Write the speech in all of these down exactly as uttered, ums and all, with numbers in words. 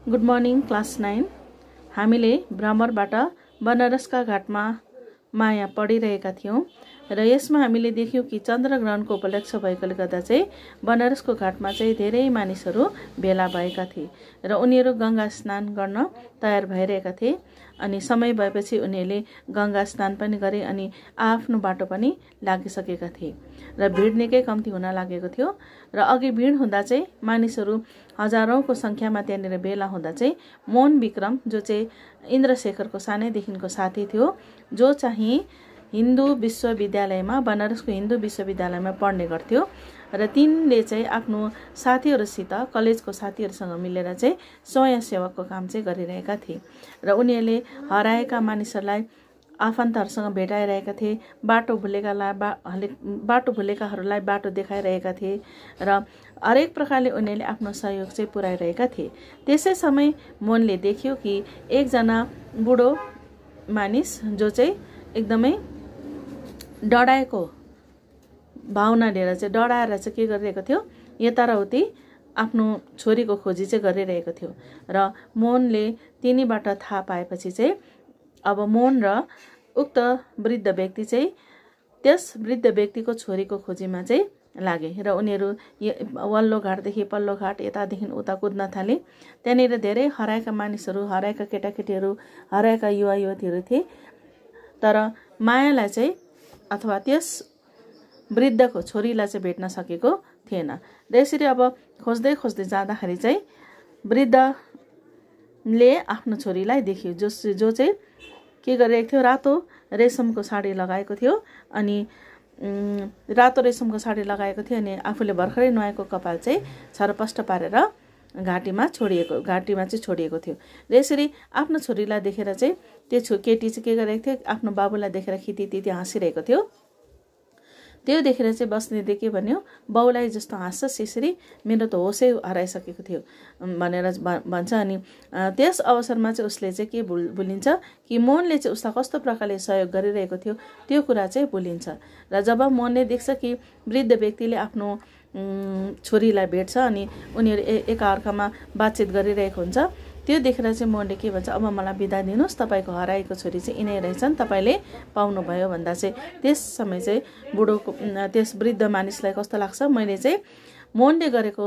Good morning class nine. हामीले भ्रमरबाट बनारसका घाटमा माया पढिरहेका थियौं र यसमा हामीले देख्यौं कि चन्द्रग्रहणको उपलक्ष्य भएकोले गर्दा चाहिँ बनारसको घाटमा चाहिँ धेरै मानिसहरू भेला भएका थिए र उनीहरू गंगा स्नान गर्न तयार भइरहेका थिए। अनि समय भएपछि उनीहरूले गंगा स्नान पनि गरे अनि आफ्नो बाटो पनि लागिसकेका थिए र भिड निकै कम्ती हुन लागेको थियो। र अघि भिड हुँदा चाहिँ मानिसहरू हजारौंको संख्यामा त्यहाँनिर भेला हुँदा चाहिँ मोहन विक्रम जो चाहिँ इन्द्रशेखरको सानैदेखिको साथी थियो, जो चाहिँ हिन्दू विश्वविद्यालयमा बनारसको हिन्दू विश्वविद्यालयमा पढ्ने गर्थ्यो र तिनले चाहिँ आफ्नो साथीहरूसित कलेजको साथीहरूसँग मिलेर चाहिँ स्वयंसेवकको काम चाहिँ गरिरहेका थिए र उनीहरूले हराएका मानिसहरूलाई आफन्तहरूसँग भेटाइरहेका थिए, बाटो भुलेकालाई बा बाटो भुलेकाहरूलाई बाटो देखाइरहेका थिए र हरेक प्रकारले उनीहरूले आफ्नो सहयोग चाहिँ पुर्याइरहेका थिए। त्यसै समय मोहनले देख्यो कि एकजना बुढो मानिस जो चाहिँ एकदमै डराएको भावना लिएर चाहिँ डराएर चाहिँ के गरिरहेको थियो, यता र उति आफ्नो छोरीको खोजी चाहिँ गरिरहेको थियो र मोहनले तिनीबाट थाहा पाएपछि चाहिँ अब मोहन र उक्त वृद्ध व्यक्ति चाहिँ त्यस वृद्ध व्यक्तिको छोरीको खोजीमा चाहिँ लागे र उनीहरू वल्लो घाटदेखि पल्लो घाट यतादेखि उता कुद्न थाले। त्यहाँनिर धेरै हराएका मानिसहरू, हराएका केटाकेटीहरू, हराएका युवा युवतीहरू थिए, तर मायालाई चाहिँ अथवा त्यस वृद्धको छोरीलाई चाहिँ भेट्न सकेको थिएन। र यसरी अब खोज्दै खोज्दै जाँदाखेरि चाहिँ वृद्धले आफ्नो छोरीलाई देख्यो, जो जो चाहिँ के गरिरहेको थियो, रातो रेशमको साडी लगाएको थियो अनि रातो रेशमको साडी लगाएको थियो अनि आफूले भर्खरै नुहाएको कपाल चाहिँ छरपष्ट पारेर घाटीमा छोडिएको घाटीमा चाहिँ छोडिएको थियो। र यसरी आफ्नो छोरीलाई देखेर चाहिँ त्यो छो केटी चाहिँ के गरिरहेको थियो, आफ्नो बाबुलाई देखेर खितितिति हाँसिरहेको थियो। त्यो देखेर चाहिँ बस्नेले के भन्यो, बाउलाई जस्तो हाँस्छस् यसरी, मेरो त होसै हराइसकेको थियो भनेर भन्छ। अनि त्यस अवसरमा चाहिँ उसले चाहिँ के भुल भुलिन्छ कि मोहनले चाहिँ उसलाई कस्तो प्रकारले सहयोग गरिरहेको थियो त्यो कुरा चाहिँ भुलिन्छ। र जब मोहनले देख्छ कि वृद्ध व्यक्तिले आफ्नो छोरीलाई भेट्छ अनि उनीहरू एकाअर्कामा बातचित गरिरहेको हुन्छ, त्यो देखेर चाहिँ मोहनले के भन्छ, अब मलाई बिदा दिनुहोस्, तपाईँको हराएको छोरी चाहिँ यिनै रहेछन्, तपाईँले पाउनुभयो भन्दा चाहिँ त्यस समय चाहिँ बुढोको त्यस वृद्ध मानिसलाई कस्तो लाग्छ, मैले चाहिँ मोहनले गरेको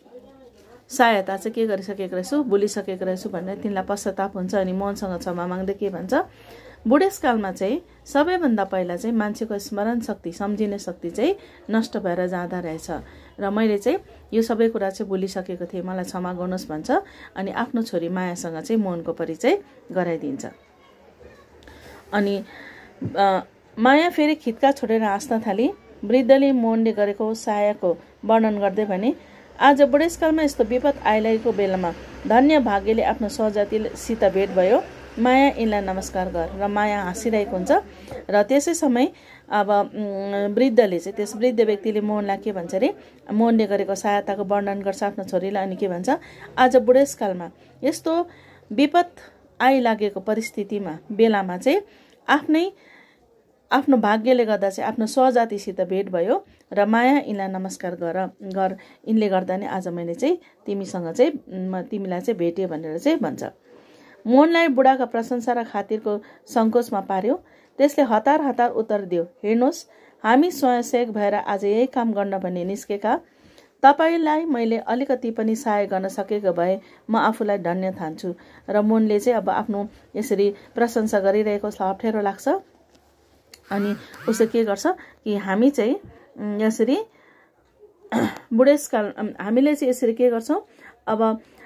सहायता चाहिँ के गरिसकेको रहेछु, भुलिसकेको रहेछु भनेर तिनलाई पश्चाताप हुन्छ। अनि मोहनसँग क्षमा माग्दै के भन्छ, बुढेसकालमा चाहिँ सबैभन्दा पहिला चाहिँ मान्छेको स्मरण शक्ति, सम्झिने शक्ति चाहिँ नष्ट भएर जाँदा रहेछ र मैले चाहिँ यो सबै कुरा चाहिँ भुलिसकेको थिएँ, मलाई क्षमा गर्नुहोस् भन्छ। अनि आफ्नो छोरी मायासँग चाहिँ मोहनको परिचय गराइदिन्छ। अनि माया फेरि खित्का छोडेर हाँस्न थाली। वृद्धले मोहनले गरेको सहायको वर्णन गर्दै भने, आज बुढेसकालमा यस्तो विपद आइरहेको बेलामा धन्य भाग्यले आफ्नो सहजातिसित भेट भयो, माया यिनलाई नमस्कार गर। र माया हाँसिरहेको हुन्छ र त्यसै समय अब वृद्धले चाहिँ त्यस वृद्ध व्यक्तिले मोहनलाई के भन्छ अरे, मोहनले गरेको सहायताको वर्णन गर्छ आफ्नो छोरीलाई अनि के भन्छ, आज बुढेसकालमा यस्तो विपद आइलागेको परिस्थितिमा बेलामा चाहिँ आफ्नै आफ्नो भाग्यले गर्दा चाहिँ आफ्नो सहजातिसित भेट भयो र माया यिनलाई नमस्कार गर गर यिनले गर्दा नै आज मैले चाहिँ तिमीसँग चाहिँ तिमीलाई चाहिँ भेटेँ भनेर चाहिँ भन्छ। मोहनलाई बुढाका प्रशंसा र खातिरको सङ्कोचमा पार्यो। त्यसले हतार हतार उत्तर दियो, हेर्नुहोस्, हामी स्वयंसेवक भएर आज यही काम गर्न भन्ने निस्केका। तपाईँलाई मैले अलिकति पनि सहाय गर्न सकेको भए म आफूलाई धन्य ठान्छु। र मोहनले चाहिँ अब आफ्नो यसरी प्रशंसा गरिरहेको अप्ठ्यारो लाग्छ अनि उसले के गर्छ कि हामी चाहिँ यसरी बुढेसकाल हामीले चाहिँ यसरी के गर्छौँ, अब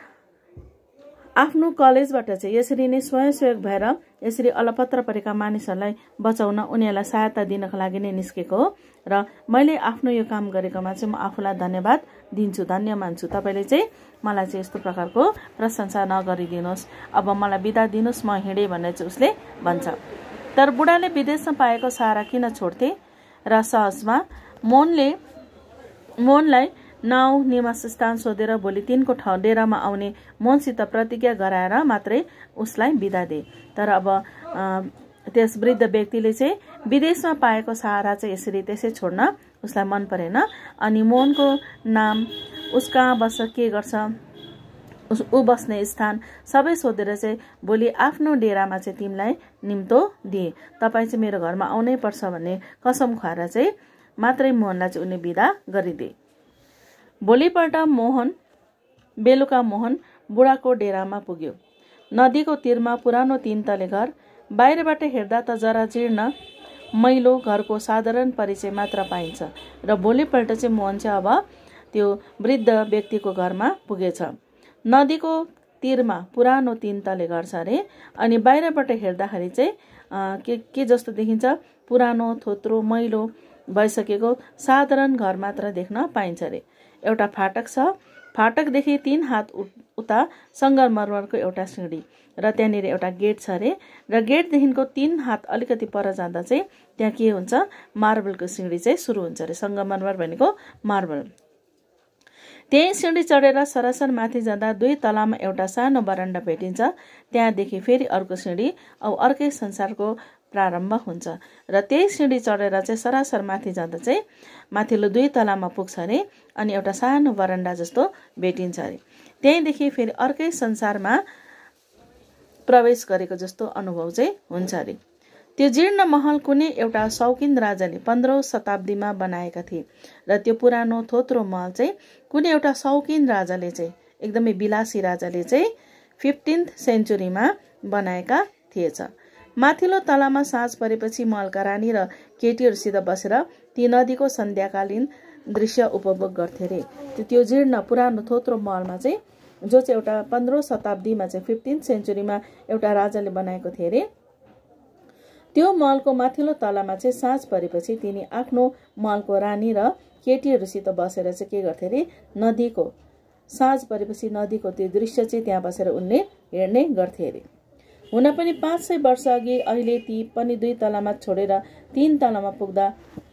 आफ्नो कलेजबाट चाहिँ यसरी नै स्वयंसेवक भएर यसरी अलपत्र परेका मानिसहरूलाई बचाउन, उनीहरूलाई सहायता दिनको लागि नै निस्केको हो र मैले आफ्नो यो काम गरेकोमा चाहिँ म आफूलाई धन्यवाद दिन्छु, धन्य मान्छु। तपाईँले चाहिँ मलाई चाहिँ यस्तो प्रकारको प्रशंसा नगरिदिनुहोस्, अब मलाई बिदा दिनुहोस्, म हिँडेँ भनेर चाहिँ उसले भन्छ। तर बुढाले विदेशमा पाएको सहारा किन छोड्थे र सहजमा मोहनले मोहनलाई नाउँ निवास स्थान सोधेर भोलि तिनको ठाउँ डेरामा आउने मोहनसित प्रतिज्ञा गराएर मात्रै उसलाई बिदा दिए। तर अब त्यस वृद्ध व्यक्तिले चाहिँ विदेशमा पाएको सहारा चाहिँ यसरी त्यसै छोड्न उसलाई मन परेन। अनि मोहनको नाम, उस कहाँ बस्छ, के गर्छ, ऊ बस्ने स्थान सबै सोधेर चाहिँ भोलि आफ्नो डेरामा चाहिँ तिमीलाई निम्तो दिए, तपाईँ चाहिँ मेरो घरमा आउनै पर्छ भन्ने कसम खुवाएर चाहिँ मात्रै मोहनलाई चाहिँ उनी बिदा गरिदिए। भोलिपल्ट मोहन बेलुका मोहन बुढाको डेरामा पुग्यो। नदीको तीरमा पुरानो तीन तले घर, बाहिरबाट हेर्दा त जरा जीर्ण मैलो घरको साधारण परिचय मात्र पाइन्छ र भोलिपल्ट चाहिँ मोहन चाहिँ अब त्यो वृद्ध व्यक्तिको घरमा पुगेछ। नदीको तीरमा पुरानो तीन तले घर छ अरे, अनि बाहिरबाट हेर्दाखेरि चाहिँ के के जस्तो देखिन्छ, पुरानो थोत्रो मैलो भइसकेको साधारण घर मात्र देख्न पाइन्छ अरे। एउटा फाटक छ, फाटकदेखि तीन हात उता सङ्गमरमरको एउटा सिँढी र त्यहाँनिर एउटा गेट छ अरे, र गेटदेखिको तीन हात अलिकति पर जाँदा चाहिँ त्यहाँ के हुन्छ, मार्बलको सिँढी चाहिँ सुरु हुन्छ अरे। सङ्गमरमर भनेको मार्बल। त्यही सिँढी चढेर सरासर माथि जाँदा दुई तलामा एउटा सानो बरन्डा भेटिन्छ। त्यहाँदेखि फेरि अर्को सिँढी औ अर्कै संसारको प्रारम्भ हुन्छ र त्यही सिँढी चढेर चाहिँ सरासर माथि जाँदा चाहिँ माथिल्लो दुई तलामा पुग्छ अरे, अनि एउटा सानो बरन्डा जस्तो भेटिन्छ अरे। त्यहीँदेखि फेरि अर्कै संसारमा प्रवेश गरेको जस्तो अनुभव चाहिँ हुन्छ अरे। त्यो जीर्ण महल कुनै एउटा शौकिन राजाले पन्ध्रौं शताब्दीमा बनाएका थिए र त्यो पुरानो थोत्रो महल चाहिँ कुनै एउटा शौकिन राजाले चाहिँ एकदमै विलासी राजाले चाहिँ फिफ्टिन्थ सेन्चुरीमा बनाएका थिएछ। माथिल्लो तलामा साँझ परेपछि महलका रानी र केटीहरूसित बसेर ती नदीको सन्ध्याकालीन दृश्य उपभोग गर्थे रे। त्यो जीर्ण पुरानो थोत्रो महलमा चाहिँ जो चाहिँ एउटा पन्ध्रौं शताब्दीमा चाहिँ फिफ्टिन्थ सेन्चुरीमा एउटा राजाले बनाएको थिए रे, त्यो महलको माथिल्लो तलामा चाहिँ साँझ परेपछि तिनी आफ्नो महलको रानी र केटीहरूसित बसेर चाहिँ के गर्थे रे, नदीको साँझ परेपछि नदीको त्यो दृश्य चाहिँ त्यहाँ बसेर उनले हेर्ने गर्थे अरे। हुन पनि पाँच सय वर्ष अघि अहिले ती पनि दुई तलामा छोडेर तीन तलामा पुग्दा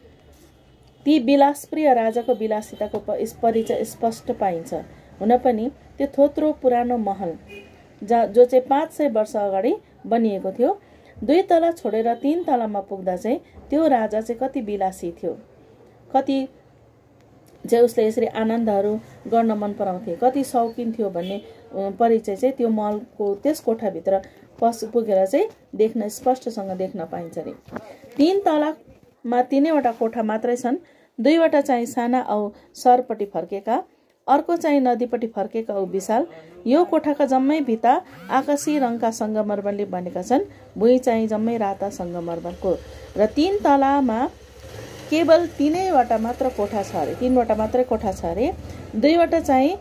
ती विलासप्रिय राजाको विलासिताको परिचय स्पष्ट पाइन्छ। हुन पनि त्यो थोत्रो पुरानो महल जा जो चाहिँ पाँच सय वर्ष अगाडि बनिएको थियो, दुई तला छोडेर तीन तलामा पुग्दा चाहिँ त्यो राजा चाहिँ कति विलासी थियो, कति चाहिँ उसले यसरी आनन्दहरू गर्न मन पराउँथे, कति शौकिन थियो भन्ने परिचय चाहिँ त्यो महलको त्यस कोठाभित्र पस पुगेर चाहिँ देख्न स्पष्टसँग देख्न पाइन्छ अरे। तीन तलामा तीनैवटा कोठा मात्रै छन्, दुईवटा चाहिँ साना औ सरपट्टि फर्केका, अर्को चाहिँ नदीपट्टि फर्केका औ विशाल। यो कोठाका जम्मै भित्ता आकाशी रङका सङ्गमरमरले बनेका छन्, भुइँ चाहिँ जम्मै राता सङ्गमरमरको, र तीन तलामा केवल तीनैवटा मात्र कोठा छ अरे, तीनवटा मात्रै कोठा छ अरे। दुईवटा चाहिँ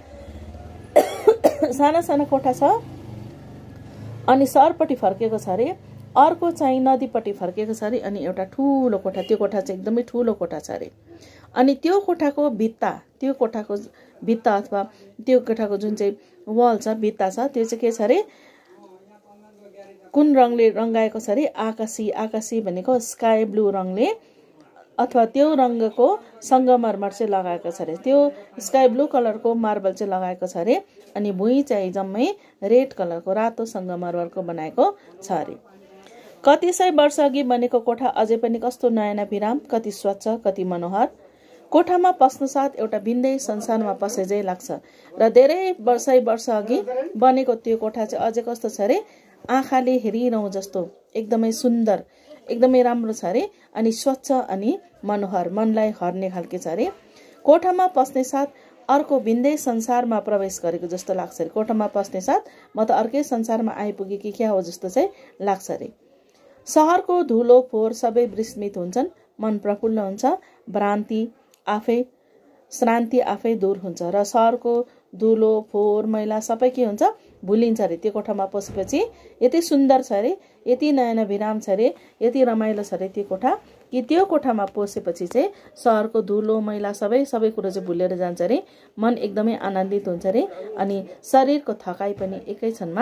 साना साना कोठा छ अनि सरपट्टि फर्केको छ अरे, अर्को चाहिँ नदीपट्टि फर्केको छ अरे, अनि एउटा ठुलो कोठा, त्यो कोठा चाहिँ एकदमै ठुलो कोठा छ अरे। अनि त्यो कोठाको भित्ता, त्यो कोठाको भित्ता अथवा त्यो कोठाको जुन चाहिँ वाल छ, भित्ता छ, त्यो चाहिँ के छ अरे, कुन रङले रङ्गाएको छ अरे, आकाशी, आकाशी भनेको स्काई ब्लू रङले अथवा त्यो रङको सङ्गमरमर चाहिँ लगाएको छ अरे, त्यो स्काई ब्लू कलरको मार्बल चाहिँ लगाएको छ अरे, अनि भुइँ चाहिँ जम्मै रेड कलरको रातो सङ्गमरमरको बनाएको छ अरे। कति सय वर्ष अघि बनेको कोठा अझै पनि कस्तो नयाँ विराम, कति स्वच्छ, कति मनोहर। कोठामा पस्नु साथ एउटा भिन्दै संसारमा पसे झै लाग्छ र धेरै वर्षै वर्ष अघि बनेको त्यो कोठा चाहिँ अझै कस्तो छ अरे, आँखाले हेरिरहँ जस्तो एकदमै सुन्दर, एकदमै राम्रो छ अरे, अनि स्वच्छ अनि मनोहर, मनलाई हर्ने खालके छ अरे। कोठामा पस्ने साथ अर्को भिन्दै संसारमा प्रवेश गरेको जस्तो लाग्छ अरे। कोठामा पस्ने साथ म त अर्कै संसारमा आइपुगे कि क्या हो जस्तो चाहिँ लाग्छ अरे। सहरको धुलो फोहोर सबै विस्मित हुन्छन्, मन प्रफुल्ल हुन्छ, भ्रान्ति आफै श्रान्ति आफै दूर हुन्छ र सहरको धुलो फोहोर मैला सबै के हुन्छ, भुलिन्छ अरे। त्यो कोठामा पसेपछि यति सुन्दर छ अरे, यति नयाँ विराम छ अरे, यति रमाइलो छ अरे त्यो कोठा कि त्यो कोठामा पसेपछि चाहिँ सहरको धुलो मैला सबै सबै कुरो चाहिँ भुलेर जान्छ अरे, मन एकदमै आनन्दित हुन्छ अरे, अनि शरीरको थकाइ पनि एकै क्षणमा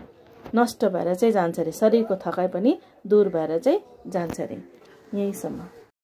नष्ट भएर चाहिँ जान्छ अरे, शरीरको थकाइ पनि दूर भएर चाहिँ जान्छ अरे। यहीसम्म।